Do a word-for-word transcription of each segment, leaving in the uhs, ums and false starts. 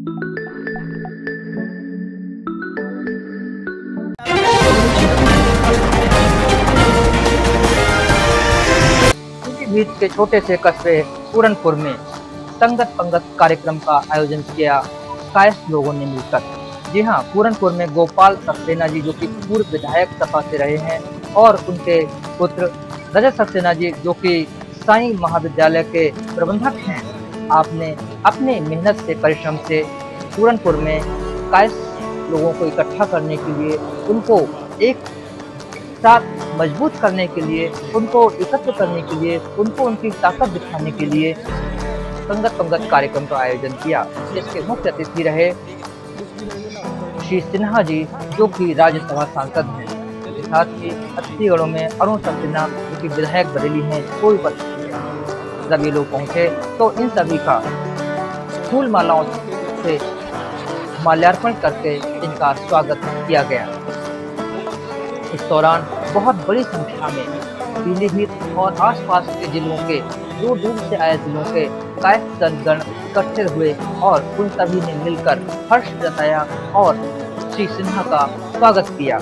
पीलीभीत के छोटे से कस्बे पूरनपुर में संगत पंगत कार्यक्रम का आयोजन किया कायस्थ लोगों ने मिलकर। जी हाँ, पूरनपुर में गोपाल सक्सेना जी जो कि पूर्व विधायक सपा से रहे हैं और उनके पुत्र रजत सक्सेना जी जो कि साई महाविद्यालय के प्रबंधक हैं, आपने अपने मेहनत से परिश्रम से पूरनपुर में कायस्थ लोगों को इकट्ठा करने के लिए, उनको एक साथ मजबूत करने के लिए, उनको एकत्र करने के लिए, उनको उनकी ताकत दिखाने के लिए संगत पंगत कार्यक्रम का आयोजन किया। इसके मुख्य अतिथि रहे श्री सिन्हा जी जो कि राज्यसभा सांसद हैं। साथ ही अतिथिगणों में अरुण सक्सेना जो कि विधायक बरेली हैं वो उपस्थित थे। जब ये लोग पहुंचे तो इन सभी का फूल मालाओं से माल्यार्पण करके इनका स्वागत किया गया। इस दौरान बहुत बड़ी संख्या में पीलीभीत और आसपास के जिलों के दूर दूर से आए जिलों के कायस्थ जनगण इकट्ठे हुए और उन सभी ने मिलकर हर्ष जताया और श्री सिन्हा का स्वागत किया।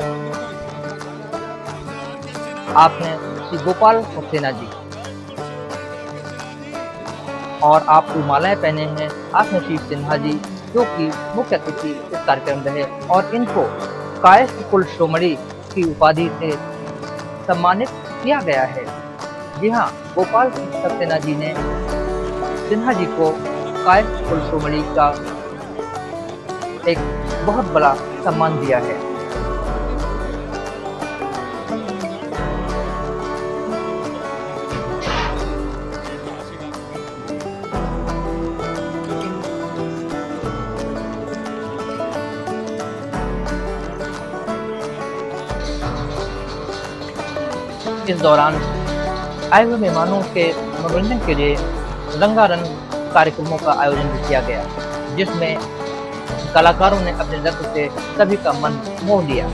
आपने श्री गोपाल सक्सेना जी और आप जो मालाएं पहने हैं, आपने श्री सिन्हा जी जो कि मुख्य अतिथि इस कार्यक्रम रहे और इनको कायस्थ कुल श्रोमणी की उपाधि से सम्मानित किया गया है। जी हाँ, गोपाल सक्सेना जी ने सिन्हा जी को कायस्थ कुल श्रोमणी का एक बहुत बड़ा सम्मान दिया है। इस दौरान आए हुए मेहमानों के मनोरंजन के लिए रंगारंग कार्यक्रमों का आयोजन भी किया गया, जिसमें कलाकारों ने अपने नृत्य से सभी का मन मोह लिया।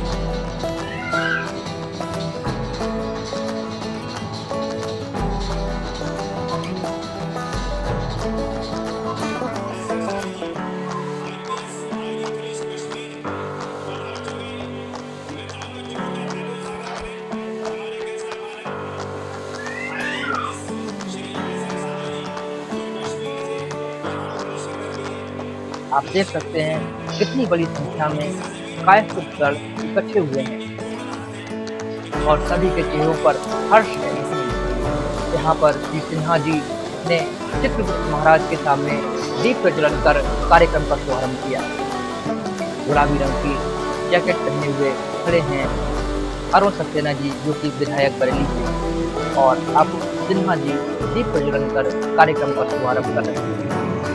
आप देख सकते हैं कितनी बड़ी संख्या में कायस्थ दल इकट्ठे हुए हैं और सभी के चेहरों पर हर्ष है। यहाँ पर श्री सिन्हा जी ने चित्रगुप्त महाराज के सामने दीप प्रज्वलन कर कार्यक्रम का शुभारंभ किया। गुलाबी रंग की जैकेट पहने हुए खड़े हैं अरुण सक्सेना जी जो कि विधायक बरेली थे और अब सिन्हा जी दीप प्रज्वलन कर कार्यक्रम का शुभारंभ कर रहे हैं।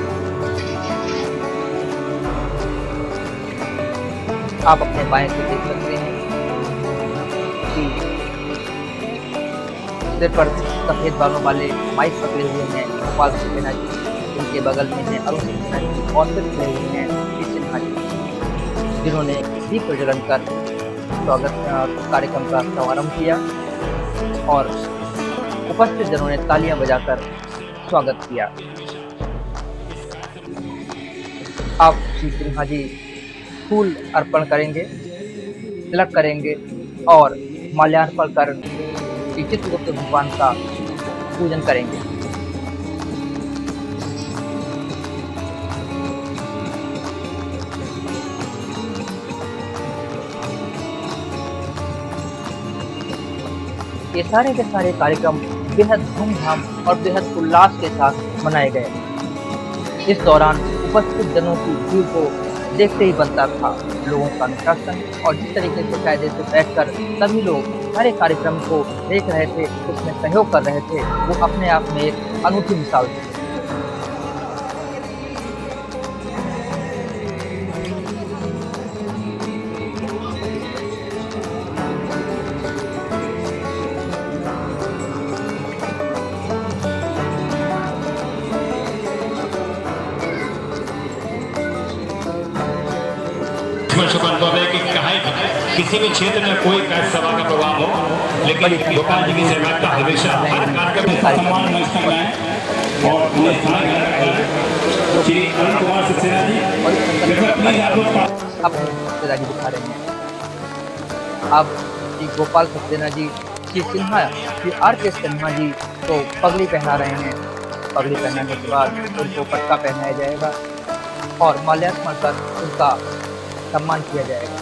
आप अपने बाएं से देख सकते हैं कि सिर पर सफेद बालों वाले माइक पकड़े हुए हैं गोपाल सक्सेना जी, उनके बगल में है अरुण सक्सेना जी और सिर पकड़े हुए हैं श्री सिन्हा जी, जिन्होंने दीप प्रज्वलन कर स्वागत कार्यक्रम का शुभारंभ किया और उपस्थित जनों ने तालियां बजाकर स्वागत किया। आप श्री सिन्हा जी फूल अर्पण करेंगे, तिलक करेंगे और माल्यार्पण कर श्री चित्रगुप्त भगवान का पूजन करेंगे। ये सारे के सारे कार्यक्रम बेहद धूमधाम और बेहद उल्लास के साथ मनाए गए। इस दौरान उपस्थित जनों की भीड़ को देखते ही बनता था लोगों का अनुशासन और जिस तरीके से कायदे से बैठकर सभी लोग हर एक कार्यक्रम को देख रहे थे, उसमें सहयोग कर रहे थे, वो अपने आप में एक अनूठी मिसाल थी। किसी भी क्षेत्र में कोई कायस्थ सभा का प्रभाव हो, लेकिन गोपाल जी की सहभागिता हमेशा हर कार्यक्रम में सम्मान और श्री अरुण कुमार सक्सेना जी अपनी रिश्तेदारी दिखा रहे हैं। अब श्री गोपाल सक्सेना जी श्री सिन्हा श्री आर के सिन्हा जी को पगड़ी पहना रहे हैं। पगड़ी पहनाने के बाद उनको पट्टा पहनाया जाएगा और माल्यार्पण कर उनका सम्मान किया जाएगा।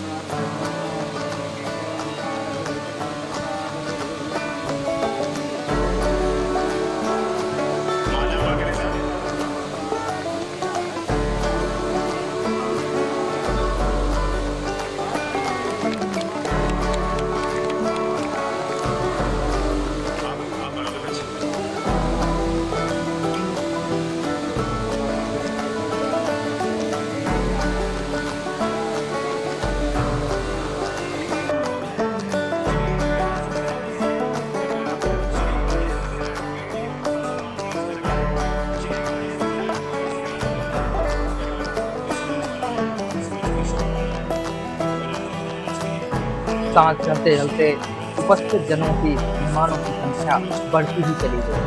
सांस चलते चलते उपस्थित जनों की मेहमानों की संख्या बढ़ती ही चली गई।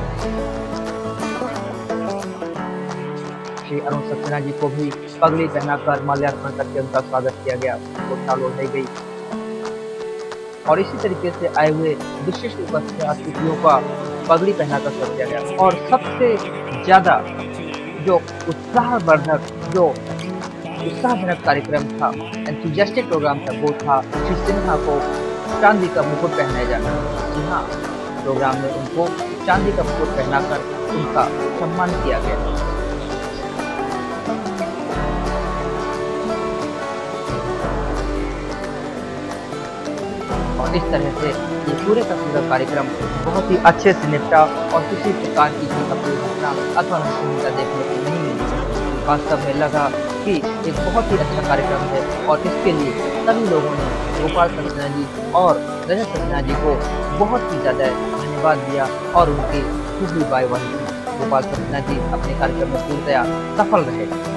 श्री अरुण सक्सेना जी को भी पगड़ी पहनाकर माल्यार्पण करके उनका स्वागत किया गया, घोषणा ओढ़ाई गई और इसी तरीके से आए हुए विशिष्ट उपस्थित अतिथियों का पगड़ी पहनाकर स्वागत किया गया। और सबसे ज्यादा जो उत्साहवर्धक जो उत्साहजनक कार्यक्रम था, एंथुसियास्टिक प्रोग्राम था, वो था श्री सिन्हा को चांदी का मुकुट पहनाया जाना। जी हाँ, प्रोग्राम में उनको चांदी का मुकुट पहनाकर उनका सम्मान किया गया। और इस तरह से ये पूरे का पूरा कार्यक्रम बहुत ही अच्छे से निपटा और किसी प्रकार की कोई घटना अथवा अनिश्चितता देखने को नहीं मिली। वास्तव में लगा कि एक बहुत ही अच्छा कार्यक्रम है और इसके लिए सभी लोगों ने गोपाल सक्सेना जी और रजत सक्सेना जी को बहुत ही ज़्यादा धन्यवाद दिया और उनकी खूब वाहवाही की। गोपाल सक्सेना जी अपने कार्यक्रम में पूर्णतया सफल रहे।